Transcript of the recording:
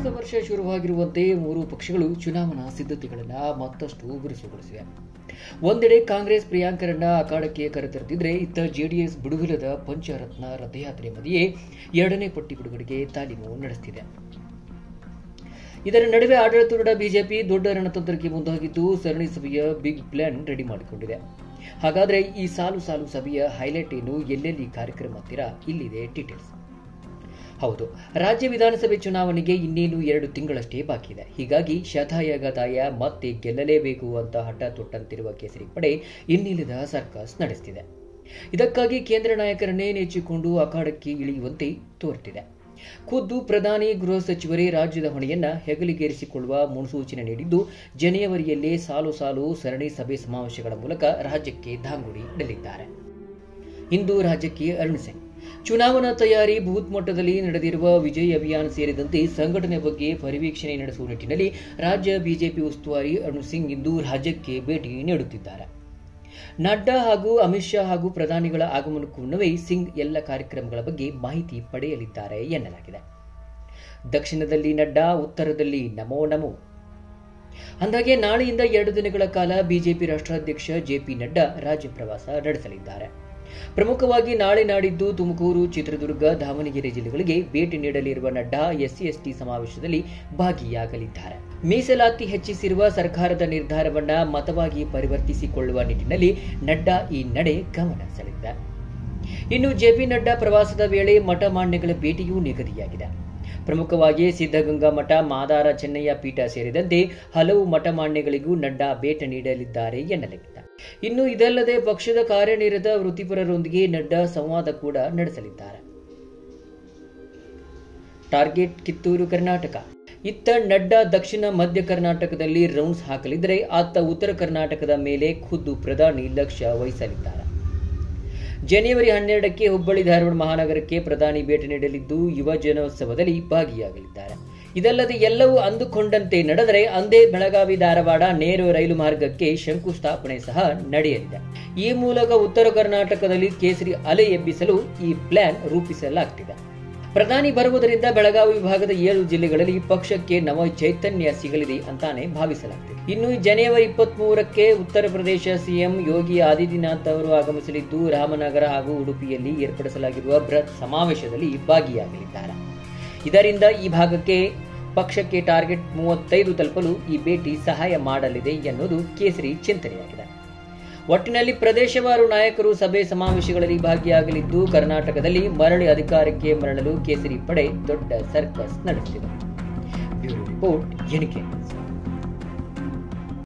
ಹೊಸ ವರ್ಷ ಶುರುವಾಗಿರುವಂತೆ ಮೂರೂ ಪಕ್ಷಗಳು ಚುನಾವಣಾ ಸಿದ್ಧತೆಗಳನ್ನು ಮತ್ತಷ್ಟು ಬಿರುಸುಗೊಳಿಸಿವೆ. ಒಂದೆಡೆ ಕಾಂಗ್ರೆಸ್ ಪ್ರಿಯಾಂಕರನ್ನ ಅಖಾಡಕ್ಕೆ ಕರೆತರುತ್ತಿದ್ರೆ, ಇತ್ತ ಜೆಡಿಎಸ್ ಬಿಡುವಿಲ್ಲದ ಪಂಚರತ್ನ ರಥಯಾತ್ರೆ ಮಧ್ಯೆ ಎರಡನೇ ಪಟ್ಟಿ ಬಿಡುಗಡೆಗೆ ತಾಲೀಮು ನಡೆಸುತ್ತಿದೆ. ಇದರ ನಡುವೆ ಆಡಳಿತಾರೂಢ ಬಿಜೆಪಿ ದೊಡ್ಡ ರಣತಂತ್ರಕ್ಕೆ ಮುಂದಾಗಿದ್ದು ಸರಣಿ ಸಭೆಯ ಬಿಗ್ ಪ್ಲಾನ್ ರೆಡಿ ಮಾಡಿಕೊಂಡಿದೆ. ಹಾಗಾದ್ರೆ ಈ ಸಾಲು ಸಭೆಯ ಹೈಲೈಟ್ ಏನು, ಎಲ್ಲೆಲ್ಲಿ ಕಾರ್ಯಕ್ರಮ ಅಂತೀರಾ? ಇಲ್ಲಿದೆ ಡೀಟೇಲ್ಸ್. ಹೌದು, ರಾಜ್ಯ ವಿಧಾನಸಭೆ ಚುನಾವಣೆಗೆ ಇನ್ನೇನು 2 ತಿಂಗಳಷ್ಟೇ ಬಾಕಿ ಇದೆ. ಹೀಗಾಗಿ ಶತಾಯಗತಾಯ ಮತ್ತೆ ಗೆಲ್ಲಲೇಬೇಕು ಅಂತ ಹಠ ತೊಟ್ಟಂತಿರುವ ಕೇಸರಿ ಪಡೆ ಇನ್ನಿಲ್ಲದ ಸರ್ಕಸ್ ನಡೆಸುತ್ತಿದೆ. ಇದಕ್ಕಾಗಿ ಕೇಂದ್ರ ನಾಯಕರನ್ನೇ ನೆಚ್ಚಿಕೊಂಡು ಅಖಾಡಕ್ಕೆ ಇಳಿಯುವಂತೆ ತೋರುತ್ತಿದೆ. ಖುದ್ದು ಪ್ರಧಾನಿ, ಗೃಹ ಸಚಿವರೇ ರಾಜ್ಯದ ಹೊಣೆಯನ್ನ ಹೆಗಲಿಗೇರಿಸಿಕೊಳ್ಳುವ ಮುನ್ಸೂಚನೆ ನೀಡಿದ್ದು, ಜನವರಿಯಲ್ಲೇ ಸಾಲು ಸರಣಿ ಸಭೆ ಸಮಾವೇಶಗಳ ಮೂಲಕ ರಾಜ್ಯಕ್ಕೆ ಧಾಂಗುಡಿ ಇಡಲಿದ್ದಾರೆ. ಇಂದು ರಾಜ್ಯಕ್ಕೆ ಅರುಣ್ ಸಿಂಗ್ ಚುನಾವಣಾ ತಯಾರಿ, ಬೂತ್ ಮಟ್ಟದಲ್ಲಿ ನಡೆದಿರುವ ವಿಜಯ್ ಅಭಿಯಾನ ಸೇರಿದಂತೆ ಸಂಘಟನೆ ಬಗ್ಗೆ ಪರಿವೀಕ್ಷಣೆ ನಡೆಸುವ ನಿಟ್ಟಿನಲ್ಲಿ ರಾಜ್ಯ ಬಿಜೆಪಿ ಉಸ್ತುವಾರಿ ಅರುಣ್ ಸಿಂಗ್ ಇಂದು ರಾಜ್ಯಕ್ಕೆ ಭೇಟಿ ನೀಡುತ್ತಿದ್ದಾರೆ. ನಡ್ಡಾ ಹಾಗೂ ಅಮಿತ್ ಶಾ ಹಾಗೂ ಪ್ರಧಾನಿಗಳ ಆಗಮನಕ್ಕೂ ಮುನ್ನವೇ ಸಿಂಗ್ ಎಲ್ಲ ಕಾರ್ಯಕ್ರಮಗಳ ಬಗ್ಗೆ ಮಾಹಿತಿ ಪಡೆಯಲಿದ್ದಾರೆ ಎನ್ನಲಾಗಿದೆ. ದಕ್ಷಿಣದಲ್ಲಿ ನಡ್ಡಾ, ಉತ್ತರದಲ್ಲಿ ನಮೋ ನಮೋ. ಅಂದಾಗೆ ನಾಳೆಯಿಂದ 2 ದಿನಗಳ ಕಾಲ ಬಿಜೆಪಿ ರಾಷ್ಟ್ರಾಧ್ಯಕ್ಷ ಜೆಪಿ ನಡ್ಡಾ ರಾಜ್ಯ ಪ್ರವಾಸ ನಡೆಸಲಿದ್ದಾರೆ. ಪ್ರಮುಖವಾಗಿ ನಾಳೆ ನಾಡಿದ್ದು ತುಮಕೂರು, ಚಿತ್ರದುರ್ಗ, ದಾವಣಗೆರೆ ಜಿಲ್ಲೆಗಳಿಗೆ ಭೇಟಿ ನೀಡಲಿರುವ ನಡ್ಡಾ ಎಸ್ಸಿ ಸಮಾವೇಶದಲ್ಲಿ ಭಾಗಿಯಾಗಲಿದ್ದಾರೆ. ಮೀಸಲಾತಿ ಹೆಚ್ಚಿಸಿರುವ ಸರ್ಕಾರದ ನಿರ್ಧಾರವನ್ನ ಮತವಾಗಿ ಪರಿವರ್ತಿಸಿಕೊಳ್ಳುವ ನಿಟ್ಟಿನಲ್ಲಿ ನಡ್ಡಾ ಈ ನಡೆ ಗಮನ ಸೆಳೆದಿದೆ. ಇನ್ನು ಜೆಪಿ ನಡ್ಡಾ ಪ್ರವಾಸದ ವೇಳೆ ಮಠ ಮಾನ್ಯಗಳ ಭೇಟಿಯೂ ನಿಗದಿಯಾಗಿದೆ. ಪ್ರಮುಖವಾಗಿ ಸಿದ್ಧಗಂಗಾ ಮಠ, ಮಾದಾರ ಚೆನ್ನಯ್ಯ ಪೀಠ ಸೇರಿದಂತೆ ಹಲವು ಮಠ ಮಾನ್ಯಗಳಿಗೂ ನಡ್ಡಾ ಭೇಟಿ ನೀಡಲಿದ್ದಾರೆ ಎನ್ನಲಾಗಿದೆ. ಇನ್ನು ಇದಲ್ಲದೆ ಪಕ್ಷದ ಕಾರ್ಯನಿರತ ವೃತ್ತಿಪರರೊಂದಿಗೆ ನಡ್ಡಾ ಸಂವಾದ ಕೂಡ ನಡೆಸಲಿದ್ದಾರೆ. ಟಾರ್ಗೆಟ್ ಕಿತ್ತೂರು ಕರ್ನಾಟಕ. ಇತ್ತ ನಡ್ಡಾ ದಕ್ಷಿಣ ಮಧ್ಯ ಕರ್ನಾಟಕದಲ್ಲಿ ರೌಂಡ್ಸ್ ಹಾಕಲಿದ್ದರೆ, ಅತ್ತ ಉತ್ತರ ಕರ್ನಾಟಕದ ಮೇಲೆ ಖುದ್ದು ಪ್ರಧಾನಿ ಲಕ್ಷ್ಯ ವಹಿಸಲಿದ್ದಾರೆ. ಜನವರಿ 12ಕ್ಕೆ ಹುಬ್ಬಳ್ಳಿ ಧಾರವಾಡ ಮಹಾನಗರಕ್ಕೆ ಪ್ರಧಾನಿ ಭೇಟಿ ನೀಡಲಿದ್ದು, ಯುವ ಜನೋತ್ಸವದಲ್ಲಿ ಭಾಗಿಯಾಗಲಿದ್ದಾರೆ. ಇದಲ್ಲದೆ ಎಲ್ಲವೂ ಅಂದುಕೊಂಡಂತೆ ನಡೆದರೆ ಅಂದೇ ಬೆಳಗಾವಿ ಧಾರವಾಡ ನೇರ ರೈಲು ಮಾರ್ಗಕ್ಕೆ ಶಂಕುಸ್ಥಾಪನೆ ಸಹ ನಡೆಯಲಿದೆ. ಈ ಮೂಲಕ ಉತ್ತರ ಕರ್ನಾಟಕದಲ್ಲಿ ಕೇಸರಿ ಅಲೆ ಎಬ್ಬಿಸಲು ಈ ಪ್ಲಾನ್ ರೂಪಿಸಲಾಗುತ್ತಿದೆ. ಪ್ರಧಾನಿ ಬರುವುದರಿಂದ ಬೆಳಗಾವಿ ವಿಭಾಗದ 7 ಜಿಲ್ಲೆಗಳಲ್ಲಿ ಪಕ್ಷಕ್ಕೆ ನವ ಚೈತನ್ಯ ಸಿಗಲಿದೆ ಅಂತಾನೆ ಭಾವಿಸಲಾಗುತ್ತಿದೆ. ಇನ್ನು ಜನವರಿ 23ಕ್ಕೆ ಉತ್ತರ ಪ್ರದೇಶ ಸಿಎಂ ಯೋಗಿ ಆದಿತ್ಯನಾಥ್ ಅವರು ಆಗಮಿಸಲಿದ್ದು, ರಾಮನಗರ ಹಾಗೂ ಉಡುಪಿಯಲ್ಲಿ ಏರ್ಪಡಿಸಲಾಗಿರುವ ಬೃಹತ್ ಸಮಾವೇಶದಲ್ಲಿ ಭಾಗಿಯಾಗಲಿದ್ದಾರೆ. ಇದರಿಂದ ಈ ಭಾಗಕ್ಕೆ ಪಕ್ಷಕ್ಕೆ ಟಾರ್ಗೆಟ್ 35 ತಲುಪಲು ಈ ಭೇಟಿ ಸಹಾಯ ಮಾಡಲಿದೆ ಎನ್ನುವುದು ಕೇಸರಿ ಚಿಂತನೆಯಾಗಿದೆ. ಒಟ್ಟಿನಲ್ಲಿ ಪ್ರದೇಶವಾರು ನಾಯಕರು ಸಭೆ ಸಮಾವೇಶಗಳಲ್ಲಿ ಭಾಗಿಯಾಗಲಿದ್ದು, ಕರ್ನಾಟಕದಲ್ಲಿ ಮರಳಿ ಅಧಿಕಾರಕ್ಕೆ ಮರಳಲು ಕೇಸರಿ ಪಡೆ ದೊಡ್ಡ ಸರ್ಕಸ್ ನಡೆಸುತ್ತಿದೆ. ಬ್ಯೂರೋ ರಿಪೋರ್ಟ್, ಎಣಿಕೆ.